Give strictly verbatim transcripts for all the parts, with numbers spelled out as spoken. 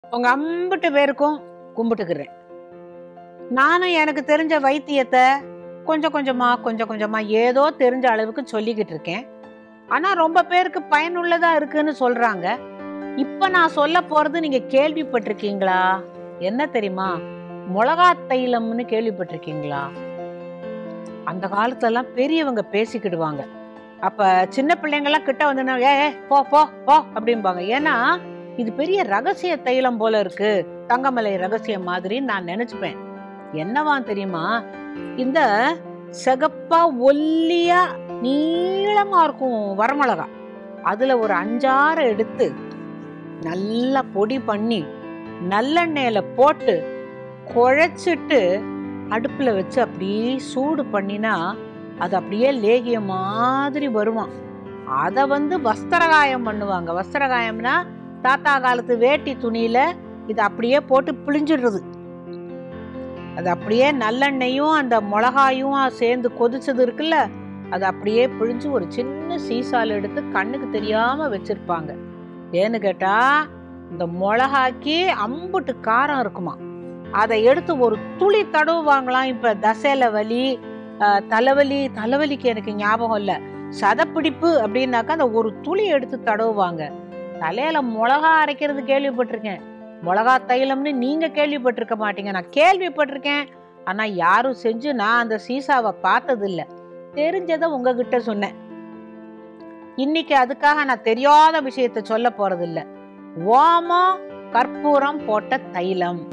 உங்க அம்பிட்டு பேருக்கும் கும்பிட்டுக்கிறேன். நானும் எனக்கு தெரிஞ்ச வைத்தியத்தை கொஞ்சம் கொஞ்சமா கொஞ்சம் கொஞ்சமா ஏதோ தெரிஞ்ச அளவுக்கு சொல்லிக்கிட்டு இருக்கேன். ஆனா ரொம்ப பேருக்கு பயனுள்ளதா இருக்குன்னு சொல்றாங்க. இப்ப நான் சொல்ல போறது நீங்க கேள்விப்பட்டிருக்கீங்களா? என்ன தெரியுமா? மிளகா தைலம்னு கேள்விப்பட்டிருக்கீங்களா? அந்த காலத்துல எல்லாம் பெரியவங்க பேசிக்கிடுவாங்க. அப்ப சின்ன பிள்ளைங்க எல்லாம் கிட்ட வந்து ஏ போ போ போ அப்படிம்பாங்க. ஏன்னா இது பெரிய ரகசிய தைலம் போல இருக்கு, தங்கமலை ரகசியம் மாதிரி நான் நினைச்சுப்பேன். என்னவா தெரியுமா? இந்த சிகப்பா ஒல்லியா நீளமா இருக்கும் வரமிளகா, அதுல ஒரு அஞ்சாறு எடுத்து நல்லா பொடி பண்ணி நல்லெண்ணெயில போட்டு குழைச்சிட்டு அடுப்புல வச்சு அப்படியே சூடு பண்ணினா அது அப்படியே லேகிய மாதிரி வருமா. அத வந்து வஸ்திரகாயம் பண்ணுவாங்க. வஸ்திரகாயம்னா தாத்தா காலத்து வேட்டி துணியில இது அப்படியே போட்டு பிழிஞ்சிடுறது. அது அப்படியே நல்லெண்ணெயும் அந்த மிளகாயும் சேர்ந்து கொதிச்சது இருக்குல்ல, அது அப்படியே பிழிஞ்சு ஒரு சின்ன சீசால எடுத்து கண்ணுக்கு தெரியாம வச்சிருப்பாங்க. ஏன்னு கேட்டா இந்த மிளகாக்கி அம்புட்டு காரம் இருக்குமா. அதை எடுத்து ஒரு துளி தடவுவாங்களாம். இப்ப தசையில வலி, தலைவலி, தலைவலிக்கு எனக்கு ஞாபகம் இல்ல, சதப்பிடிப்பு அப்படின்னாக்கா அந்த ஒரு துளி எடுத்து தடவுவாங்க. தலையில மிளகா அரைக்கிறது கேள்விப்பட்டிருக்கேன், மிளகா தைலம்னு நீங்க கேள்விப்பட்டிருக்க மாட்டீங்க. நான் கேள்விப்பட்டிருக்கேன், ஆனா யாரும் செஞ்சு நான் அந்த சீசாவை பார்த்தது இல்ல. தெரிஞ்சதை உங்ககிட்ட சொன்னேன். இன்னைக்கு அதுக்காக நான் தெரியாத விஷயத்த சொல்ல போறது இல்ல. ஓமம் கற்பூரம் போட்ட தைலம்.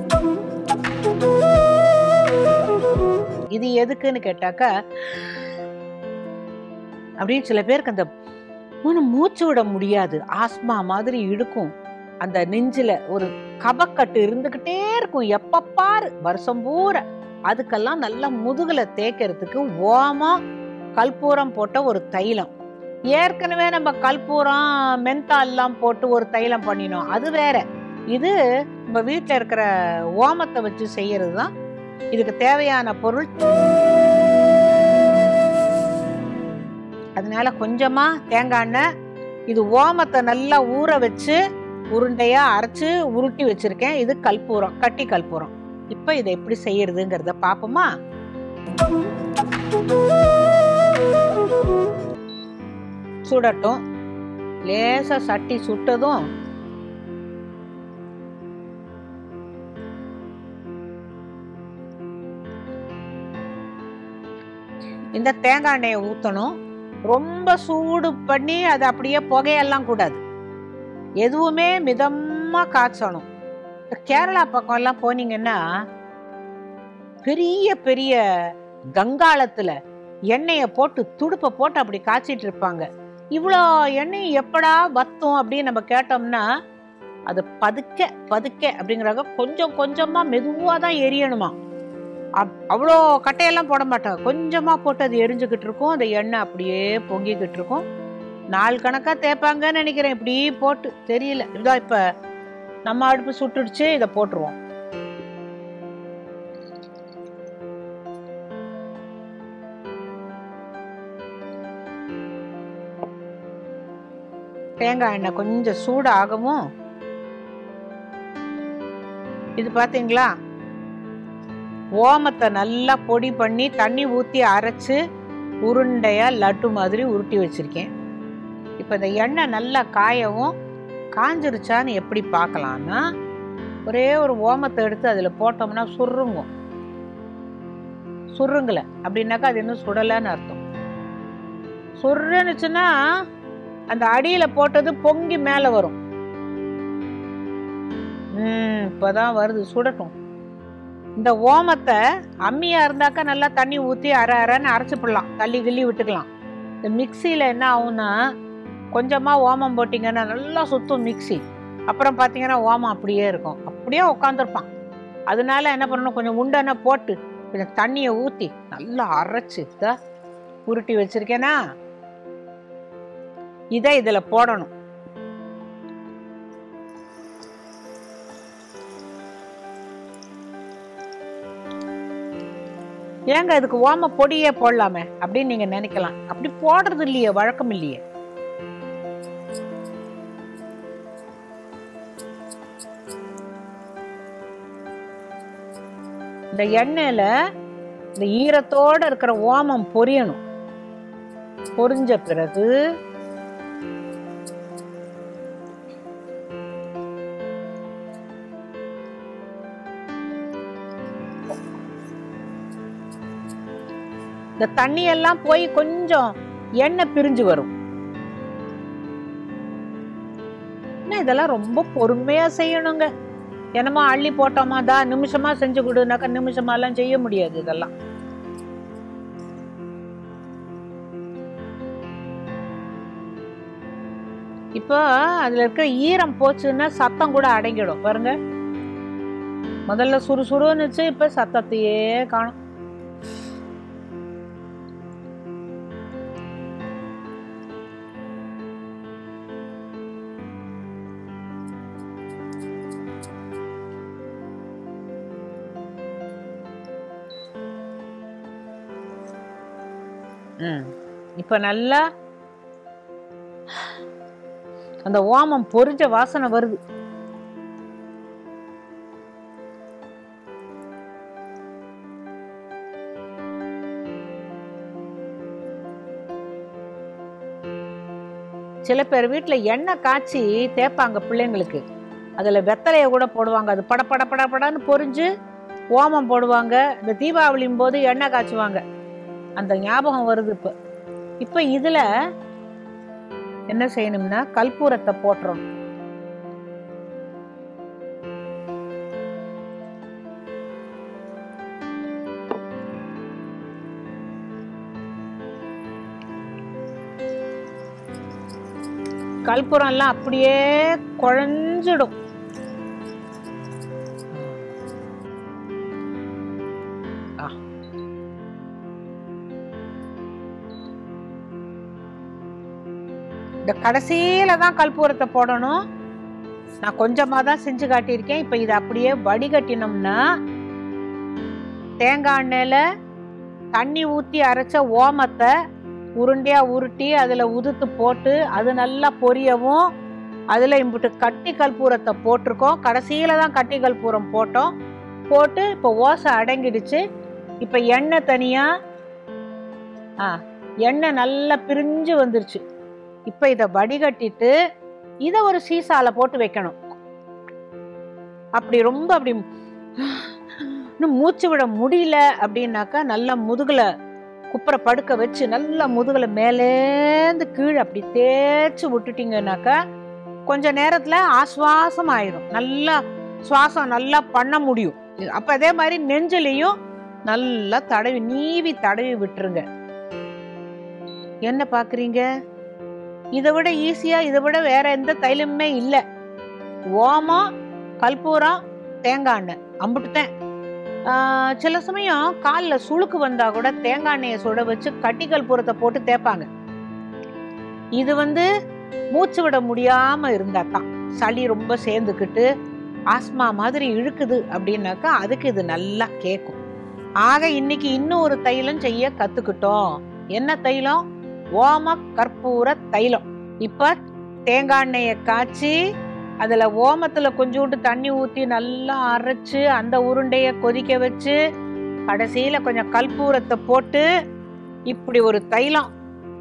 இது எதுக்குன்னு கேட்டாக்க, அப்படின்னு சில பேருக்கு அந்த மூச்சு விட முடியாது, ஆஸ்மா மாதிரி இழுக்கும், அந்த நெஞ்சில ஒரு கபக்கட்டு இருந்துகிட்டே இருக்கும் எப்ப பாரு வருஷம் பூரா. அதுக்கெல்லாம் நல்லா முதுகுல தேய்க்கிறதுக்கு ஓமம் கற்பூரம் போட்ட ஒரு தைலம். ஏற்கனவே நம்ம கற்பூரம் மென்தால் எல்லாம் போட்டு ஒரு தைலம் பண்ணினோம், அது வேற. இது நம்ம வீட்டுல இருக்கிற ஓமத்தை வச்சு செய்யறது தான். இதுக்கு தேவையான பொருள். அதனால கொஞ்சமா தேங்காய் எண்ணெய், இது ஓமத்தை நல்லா ஊற வச்சு உருண்டையா அரைச்சு உருட்டி வச்சிருக்கேன். இது கற்பூரம், கட்டி கற்பூரம். இப்ப இதை எப்படி செய்யறதுங்கிறத பாப்போமா? சுடட்டும். லேசா சட்டி சுட்டதும் இந்த தேங்காய் எண்ணெயை ஊத்தணும். ரொம்ப சூடு பண்ணி அது அப்படியே புகையெல்லாம் கூடாது, எதுவுமே மிதமா காய்ச்சணும். கேரளா பக்கம் எல்லாம் போனீங்கன்னா பெரிய பெரிய கங்காளத்துல எண்ணெய போட்டு துடுப்ப போட்டு அப்படி காய்ச்சிட்டு இருப்பாங்க. இவ்வளோ எண்ணெய் எப்படா வத்தும் அப்படின்னு நம்ம கேட்டோம்னா, அது பதுக்க பதுக்க அப்படிங்கிறாங்க, கொஞ்சம் கொஞ்சமா மெதுவா தான் எரியணுமா. அவ்வளோ கட்டையெல்லாம் போட மாட்டாங்க, கொஞ்சமா போட்டு அது எரிஞ்சுக்கிட்டு இருக்கும். அந்த எண்ணெய் அப்படியே பொங்கிக்கிட்டு இருக்கும். நாள் கணக்கா தேய்ப்பாங்கன்னு நினைக்கிறேன் இப்படி போட்டு, தெரியல. இதான் இப்ப நம்ம அடுப்பு சுட்டுடுச்சு, இதை போட்டுருவோம். தேங்காய் எண்ணெய் கொஞ்சம் சூடு ஆகவும், இது பாத்தீங்களா, ஓமத்தை நல்லா பொடி பண்ணி தண்ணி ஊத்தி அரைச்சு உருண்டையா லட்டு மாதிரி உருட்டி வச்சிருக்கேன். இப்ப இந்த எண்ணெய் நல்லா காயவும், காஞ்சிருச்சான்னு எப்படி பார்க்கலாம்னா, ஒரே ஒரு ஓமத்தை எடுத்து அதுல போட்டோம்னா சுருங்கும். சுருங்கல அப்படின்னாக்கா அது இன்னும் சுடலன்னு அர்த்தம். சுருன்னுச்சுன்னா அந்த அடியில போட்டது பொங்கி மேல வரும். உம் இப்பதான் வருது, சுடட்டும். இந்த ஓமத்தை அம்மியா இருந்தாக்கா நல்லா தண்ணி ஊத்தி அரை அரைன்னு அரைச்சு போடலாம், தள்ளி கிள்ளி விட்டுக்கலாம். இந்த மிக்சியில என்ன ஆகும்னா, கொஞ்சமா ஓமம் போட்டீங்கன்னா நல்லா சுத்தும் மிக்சி. அப்புறம் பாத்தீங்கன்னா ஓமம் அப்படியே இருக்கும், அப்படியே உட்காந்துருப்பான். அதனால என்ன பண்ணணும், கொஞ்சம் உண்டனை போட்டு கொஞ்சம் தண்ணியை ஊத்தி நல்லா அரைச்சு உருட்டி வச்சிருக்கேனா, இதை இதுல போடணும். ஏங்க இதுக்கு ஓம பொடியே போடலாமே அப்படின்னு நீங்க நினைக்கலாம். அப்படி போடுறது இல்லையே, வழக்கம் இல்லையே. இந்த எண்ணெயில இந்த ஈரத்தோட இருக்கிற ஓமம் பொரியணும். பொரிஞ்ச பிறகு இந்த தண்ணி எல்லாம் போய் கொஞ்சம் எண்ணெய் பிரிஞ்சு வரும். இதெல்லாம் ரொம்ப பொறுமையா செய்யணுங்க. என்னமா அள்ளி போட்டோமா தா நிமிஷமா செஞ்சு கொடுனாக்கா நிமிஷமா எல்லாம் செய்ய முடியாது. இதெல்லாம் இப்போ அதுல இருக்க ஈரம் போச்சுன்னா சத்தம் கூட அடங்கிடும் பாருங்க. முதல்ல சுறுசுறுன்னுச்சு, இப்ப சத்தத்தையே காணும். இப்ப நல்லா அந்த ஓமம் பொரிஞ்ச வாசனை வருது. சில பேர் வீட்டுல எண்ணெய் காய்ச்சி தேப்பாங்க பிள்ளைங்களுக்கு. அதுல வெத்தலைய கூட போடுவாங்க. அது பட பட பட படன்னு பொரிஞ்சு ஓமம் போடுவாங்க. இந்த தீபாவளியும் போது எண்ணெய் காய்ச்சுவாங்க. அந்த ஞாபகம் வருது. இப்ப இப்ப இதுல என்ன செய்யணும்னா கற்பூரத்தை போட்டுறோம். கற்பூரம் எல்லாம் அப்படியே குழஞ்சிடும். இந்த கடைசியில தான் கற்பூரத்தை போடணும். நான் கொஞ்சமா தான் செஞ்சு காட்டியிருக்கேன். இப்ப இதை அப்படியே வடிகட்டினோம்னா தேங்காய் எண்ணெயில தண்ணி ஊத்தி அரைச்ச ஓமத்தை உருண்டையா உருட்டி அதுல உதுத்து போட்டு அது நல்லா பொரியவும் அதுல இம்பிட்டு கட்டி கற்பூரத்தை போட்டிருக்கோம். கடைசியில தான் கட்டி கற்பூரம் போட்டோம். போட்டு இப்ப ஓசை அடங்கிடுச்சு. இப்ப எண்ணெய் தனியா ஆஹ் எண்ணெய் நல்லா பிரிஞ்சு வந்துருச்சு. இப்ப இத வடிகட்டிட்டு இத ஒரு சீசால போட்டு வைக்கணும். அப்படி ரொம்ப அப்படி மூச்சு விட முடியல அப்படின்னாக்கா நல்லா முதுகுல குப்புற படுக்க வச்சு நல்லா முதுகுல மேலேந்து கீழே அப்படி தேய்ச்சி விட்டுட்டீங்கன்னாக்கா கொஞ்ச நேரத்துல ஆஸ்வாசம் ஆயிரும். நல்லா சுவாசம் நல்லா பண்ண முடியும். அப்ப அதே மாதிரி நெஞ்சிலையும் நல்லா தடவி நீவி தடவி விட்டுருங்க. என்ன பாக்குறீங்க? இதை விட ஈஸியா இதை விட வேற எந்த தைலமுமே இல்லை. ஓமம், கற்பூரம், தேங்காய் எண்ணெய் அம்புட்டுத்தேன். ஆஹ் சில சமயம் காலில் சுளுக்கு வந்தா கூட தேங்காய் எண்ணெயை சுட வச்சு கட்டி கற்பூரத்தை போட்டு தேய்ப்பாங்க. இது வந்து மூச்சு விட முடியாம இருந்தா தான், சளி ரொம்ப சேர்ந்துக்கிட்டு ஆஸ்மா மாதிரி இழுக்குது அப்படின்னாக்கா அதுக்கு இது நல்லா கேட்கும். ஆக இன்னைக்கு இன்னும் ஒரு தைலம் செய்ய கத்துக்கிட்டோம். என்ன தைலம்? ஓம கற்பூர தைலம். இப்ப தேங்காய் எண்ணெயை காய்ச்சி அதுல ஓமத்துல கொஞ்சோண்டு தண்ணி ஊத்தி நல்லா அரைச்சு அந்த உருண்டைய கொதிக்க வச்சு கடைசியில கொஞ்சம் கற்பூரத்தை போட்டு இப்படி ஒரு தைலம்.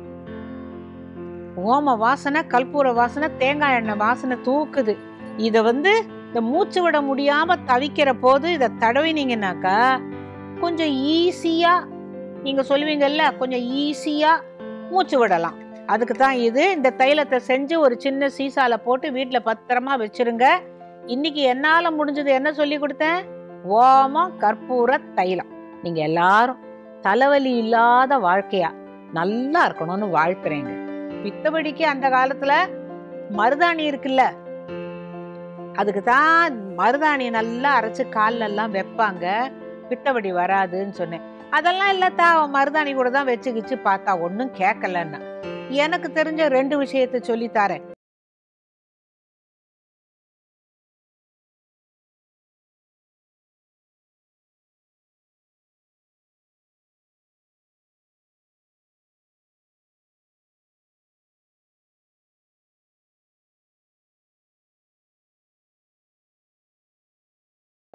ஓம வாசனை, கற்பூர வாசனை, தேங்காய் எண்ணெய் வாசனை தூக்குது. இத வந்து இந்த மூச்சு விட முடியாம தவிக்கிற போது இதை தடவினீங்கன்னாக்கா கொஞ்சம் ஈஸியா, நீங்க சொல்லுவீங்கல்ல, கொஞ்சம் ஈஸியா மூச்சு விடலாம். அதுக்கு தான் இது. இந்த தைலத்தை செஞ்சு ஒரு சின்ன சீசால போட்டு வீட்டுல பத்திரமா வச்சிருங்க. இன்னைக்கு என்னால முடிஞ்சது என்ன சொல்லி கொடுத்தேன்? ஓமம் கற்பூர தைலம். நீங்க எல்லாரும் தலைவலி இல்லாத வாழ்க்கையா நல்லா இருக்கணும்னு வாழ்த்துறேங்க. பித்தபடிக்கு அந்த காலத்துல மருதாணி இருக்குல்ல, அதுக்கு தான் மருதாணி நல்லா அரைச்சு கால்ல எல்லாம் வைப்பாங்க, பித்தபடி வராதுன்னு சொன்னேன். அதெல்லாம் இல்லத்தா மருதாணி கூட தான் வச்சுக்கிச்சு பார்த்தா ஒன்னும் கேட்கலன்னா. எனக்கு தெரிஞ்ச ரெண்டு விஷயத்த சொல்லி தரேன்.